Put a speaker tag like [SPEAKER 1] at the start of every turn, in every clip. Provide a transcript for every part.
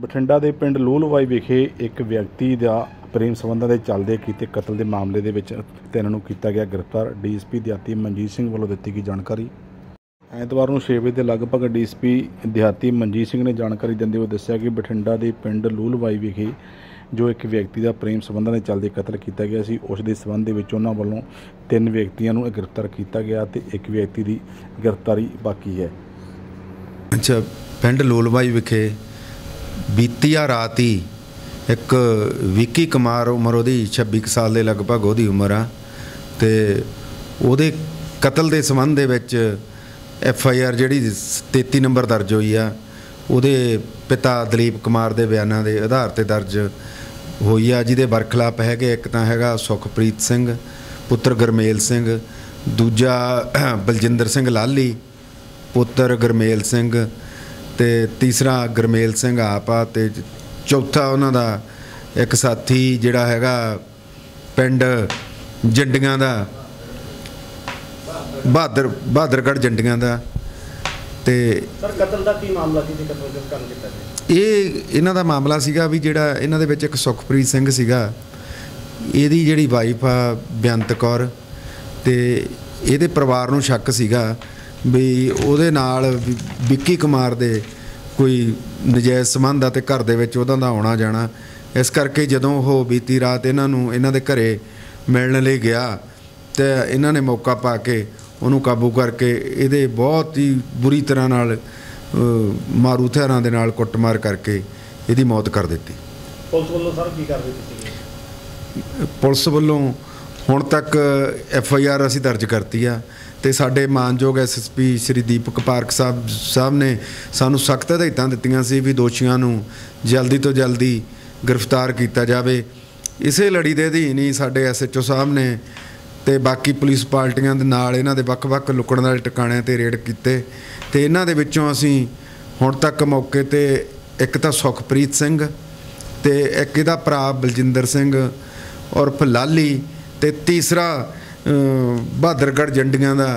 [SPEAKER 1] ਬਠਿੰਡਾ ਦੇ ਪਿੰਡ ਲੂਲਵਾਈ ਵਿਖੇ ਇੱਕ ਵਿਅਕਤੀ ਦਾ ਪ੍ਰੇਮ ਸੰਬੰਧਾਂ ਦੇ ਚੱਲਦੇ ਕੀਤੇ ਕਤਲ ਦੇ ਮਾਮਲੇ ਦੇ ਵਿੱਚ 3 ਨੂੰ ਕੀਤਾ ਗਿਆ ਗ੍ਰਿਫਤਾਰ। ਡੀਐਸਪੀ ਦਿਹਾਤੀ ਮਨਜੀਤ ਸਿੰਘ ਵੱਲੋਂ ਦਿੱਤੀ ਗਈ ਜਾਣਕਾਰੀ। ਐਤਵਾਰ ਨੂੰ 6 ਵਜੇ ਦੇ ਲਗਭਗ ਡੀਐਸਪੀ ਦਿਹਾਤੀ ਮਨਜੀਤ ਸਿੰਘ ਨੇ ਜਾਣਕਾਰੀ ਦਿੰਦੇ ਹੋਏ ਦੱਸਿਆ ਕਿ ਬਠਿੰਡਾ ਦੇ ਪਿੰਡ ਲੂਲਵਾਈ ਵਿਖੇ ਜੋ ਇੱਕ ਵਿਅਕਤੀ ਦਾ ਪ੍ਰੇਮ ਸੰਬੰਧਾਂ ਦੇ ਚੱਲਦੇ ਕਤਲ ਕੀਤਾ ਗਿਆ ਸੀ, ਉਸ ਦੇ ਸੰਬੰਧ ਦੇ ਵਿੱਚ ਉਹਨਾਂ ਵੱਲੋਂ 3 ਵਿਅਕਤੀਆਂ ਨੂੰ ਗ੍ਰਿਫਤਾਰ ਕੀਤਾ ਗਿਆ ਤੇ ਇੱਕ ਵਿਅਕਤੀ ਦੀ ਗ੍ਰਿਫਤਾਰੀ ਬਾਕੀ ਹੈ।
[SPEAKER 2] अच्छा, पिंड लूलवाई विखे बीती आ रात ही एक विक्की कुमार उम्र ਉਹਦੀ 26 साल के लगभग ਉਹਦੀ उम्र आ ते ਉਹਦੇ कतल के संबंध ਦੇ ਵਿੱਚ FIR ਜਿਹੜੀ 33 नंबर दर्ज हुई आ ਉਹਦੇ पिता दलीप कुमार ਦੇ ਬਿਆਨਾਂ ਦੇ ਆਧਾਰ ਤੇ दर्ज ਹੋਈ ਆ, ਜਿਹਦੇ ਬਰਖਲਾਫ ਹੈਗੇ ਇੱਕ ਤਾਂ ਹੈਗਾ ਸੁਖਪ੍ਰੀਤ ਸਿੰਘ ਪੁੱਤਰ ਗਰਮੇਲ ਸਿੰਘ, ਦੂਜਾ ਬਲਜਿੰਦਰ ਸਿੰਘ ਲਾਲੀ ਪੁੱਤਰ ਗਰਮੇਲ ਸਿੰਘ ਤੇ तीसरा ਗਰਮੇਲ ਸਿੰਘ आप आ ਤੇ ਚੌਥਾ ਉਹਨਾਂ ਦਾ ਇੱਕ ਸਾਥੀ ਜਿਹੜਾ ਹੈਗਾ ਪਿੰਡ ਜੰਡੀਆਂ ਦਾ ਬਹਾਦਰਗੜ੍ਹ ਜੰਡੀਆਂ ਦਾ। ਤੇ
[SPEAKER 3] ਸਰ ਕਤਲ ਦਾ ਕੀ ਮਾਮਲਾ ਸੀ ਤੇ ਕਤਲ ਕਿਸ ਕਾਰਨ ਕੀਤਾ ਗਿਆ?
[SPEAKER 2] ਇਹ ਇਹਨਾਂ ਦਾ ਮਾਮਲਾ ਸੀਗਾ ਵੀ ਜਿਹੜਾ ਇਹਨਾਂ ਦੇ ਵਿੱਚ ਇੱਕ ਸੁਖਪ੍ਰੀਤ ਸਿੰਘ ਸੀਗਾ, ਇਹਦੀ ਜਿਹੜੀ ਵਾਈਫ ਆ ਬੇਅੰਤ ਕੌਰ, ਤੇ ਇਹਦੇ ਪਰਿਵਾਰ ਨੂੰ ਸ਼ੱਕ ਸੀਗਾ ਵੀ ਉਹਦੇ ਨਾਲ ਵਿੱਕੀ ਕੁਮਾਰ ਦੇ ਕੋਈ ਨਜਾਇਜ਼ ਸੰਬੰਧ ਆ ਤੇ ਘਰ ਦੇ ਵਿੱਚ ਉਹਨਾਂ ਦਾ ਆਉਣਾ ਜਾਣਾ। ਇਸ ਕਰਕੇ ਜਦੋਂ ਉਹ ਬੀਤੀ ਰਾਤ ਇਹਨਾਂ ਦੇ ਘਰੇ ਮਿਲਣ ਲਈ ਗਿਆ ਤੇ ਇਹਨਾਂ ਨੇ ਮੌਕਾ ਪਾ ਕੇ ਉਹਨੂੰ ਕਾਬੂ ਕਰਕੇ ਇਹਦੇ ਬਹੁਤ ਹੀ ਬੁਰੀ ਤਰ੍ਹਾਂ ਨਾਲ ਮਾਰੂ ਹਥਿਆਰਾਂ ਦੇ ਨਾਲ ਕੁੱਟਮਾਰ ਕਰਕੇ ਇਹਦੀ ਮੌਤ ਕਰ ਦਿੱਤੀ।
[SPEAKER 3] ਪੁਲਿਸ ਵੱਲੋਂ ਸਰ ਕੀ ਕਾਰਵਾਈ ਕੀਤੀ ਗਈ?
[SPEAKER 2] ਪੁਲਿਸ ਵੱਲੋਂ ਹੁਣ ਤੱਕ FIR ਅਸੀਂ ਦਰਜ ਕਰਤੀ ਆ ਤੇ ਸਾਡੇ ਮਾਨਯੋਗ SSP ਸ਼੍ਰੀ ਦੀਪਕ ਪਾਰਕ ਸਾਹਿਬ ਨੇ ਸਾਨੂੰ ਸਖਤ ਹਦਾਇਤਾਂ ਦਿੱਤੀਆਂ ਸੀ ਵੀ ਦੋਸ਼ੀਆਂ ਨੂੰ ਜਲਦੀ ਤੋਂ ਜਲਦੀ ਗ੍ਰਿਫਤਾਰ ਕੀਤਾ ਜਾਵੇ। ਇਸੇ ਲੜੀ ਦੇ ਅਧੀਨ ਹੀ ਸਾਡੇ SHO ਸਾਹਿਬ ਨੇ ਤੇ ਬਾਕੀ ਪੁਲਿਸ ਪਾਰਟੀਆਂ ਦੇ ਨਾਲ ਇਹਨਾਂ ਦੇ ਵੱਖ-ਵੱਖ ਲੁਕਣ ਵਾਲੇ ਟਿਕਾਣਿਆਂ ਤੇ ਰੇਡ ਕੀਤੇ ਤੇ ਇਹਨਾਂ ਦੇ ਵਿੱਚੋਂ ਅਸੀਂ ਹੁਣ ਤੱਕ ਮੌਕੇ ਤੇ ਇੱਕ ਤਾਂ ਸੁਖਪ੍ਰੀਤ ਸਿੰਘ ਤੇ ਇੱਕ ਇਹਦਾ ਭਰਾ ਬਲਜਿੰਦਰ ਸਿੰਘ ਉਰਫ ਲਾਲੀ ਤੇ ਤੀਸਰਾ ਬਹਾਦਰਗੜ੍ਹ ਜੰਡੀਆਂ ਦਾ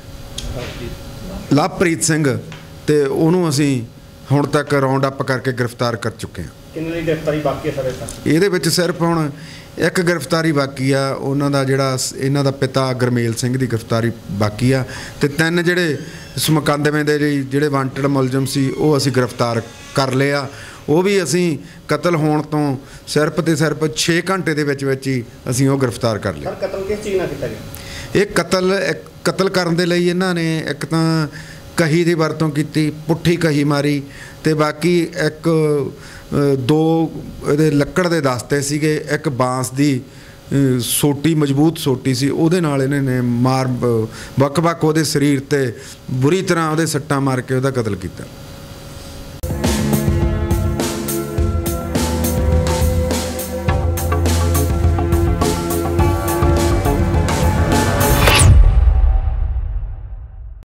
[SPEAKER 2] ਲਵਪ੍ਰੀਤ ਸਿੰਘ ਤੇ ਉਹਨੂੰ ਅਸੀਂ ਹੁਣ ਤੱਕ ਰਾਉਂਡ ਅਪ ਕਰਕੇ ਗ੍ਰਿਫਤਾਰ ਕਰ ਚੁੱਕੇ ਹਾਂ।
[SPEAKER 3] ਕਿੰਨੇ ਦੀ ਗ੍ਰਿਫਤਾਰੀ ਬਾਕੀ ਹੈ ਸਰ?
[SPEAKER 2] ਇਹਦੇ ਵਿੱਚ ਸਿਰਫ ਹੁਣ ਇੱਕ ਗ੍ਰਿਫਤਾਰੀ ਬਾਕੀ ਆ, ਉਹਨਾਂ ਦਾ ਜਿਹੜਾ ਇਹਨਾਂ ਦਾ ਪਿਤਾ ਗਰਮੇਲ ਸਿੰਘ ਦੀ ਗ੍ਰਿਫਤਾਰੀ ਬਾਕੀ ਆ ਤੇ 3 ਜਿਹੜੇ ਇਸ ਮੁਕੱਦਮੇ ਦੇ ਜਿਹੜੇ ਵਾਂਟਡ ਮੁਲਜ਼ਮ ਸੀ ਉਹ ਅਸੀਂ ਗ੍ਰਿਫਤਾਰ ਕਰ ਲਏ ਆ। ਉਹ ਵੀ ਅਸੀਂ ਕਤਲ ਹੋਣ ਤੋਂ ਸਿਰਫ ਤੇ ਸਿਰਫ 6 ਘੰਟੇ ਦੇ ਵਿੱਚ ਹੀ ਅਸੀਂ ਉਹ ਗ੍ਰਿਫਤਾਰ ਕਰ ਲਿਆ।
[SPEAKER 3] ਸਰ ਕਤਲ ਕਿਸ ਚੀਜ਼ ਨਾਲ ਕੀਤਾ ਗਿਆ?
[SPEAKER 2] ਇਹ ਕਤਲ ਕਰਨ ਦੇ ਲਈ ਇਹਨਾਂ ਨੇ ਇੱਕ ਤਾਂ ਕਹੀ ਦੀ ਵਰਤੋਂ ਕੀਤੀ, ਪੁੱਠੀ ਕਹੀ ਮਾਰੀ ਤੇ ਬਾਕੀ ਇੱਕ 2 ਇਹਦੇ ਲੱਕੜ ਦੇ ਦਸਤੇ ਸੀਗੇ, ਇੱਕ ਬਾਂਸ ਦੀ ਸੋਟੀ ਮਜ਼ਬੂਤ ਸੋਟੀ ਸੀ, ਉਹਦੇ ਨਾਲ ਇਹਨਾਂ ਨੇ ਮਾਰ ਵੱਖ-ਵੱਖ ਉਹਦੇ ਸਰੀਰ ਤੇ ਬੁਰੀ ਤਰ੍ਹਾਂ ਉਹਦੇ ਸੱਟਾਂ ਮਾਰ ਕੇ ਉਹਦਾ ਕਤਲ ਕੀਤਾ।